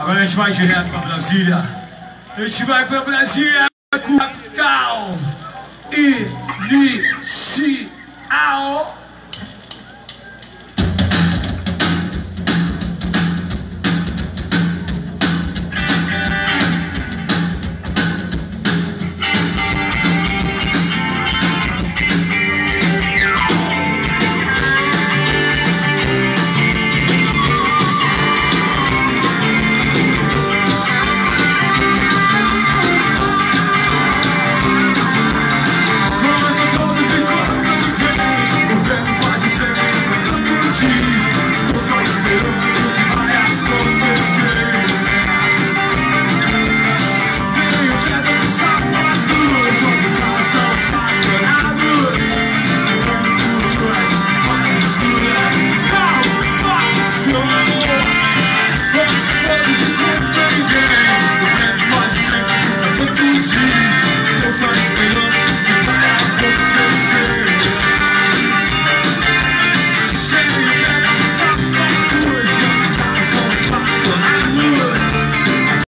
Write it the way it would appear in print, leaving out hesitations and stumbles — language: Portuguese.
Agora a gente vai direto pra Brasília. A gente vai pra Brasília com capital inicial. Estou só esperando.